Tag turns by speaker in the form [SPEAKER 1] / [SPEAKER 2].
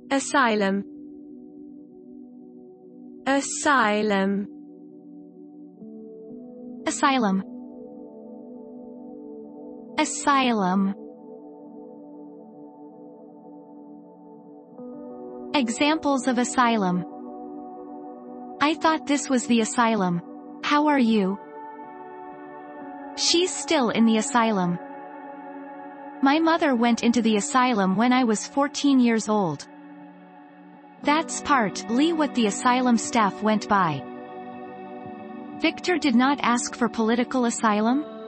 [SPEAKER 1] Asylum. Asylum.
[SPEAKER 2] Asylum. Asylum. Examples of asylum. I thought this was the asylum. How are you? She's still in the asylum. My mother went into the asylum when I was 14 years old. That's partly what the asylum staff went by. Victor did not ask for political asylum?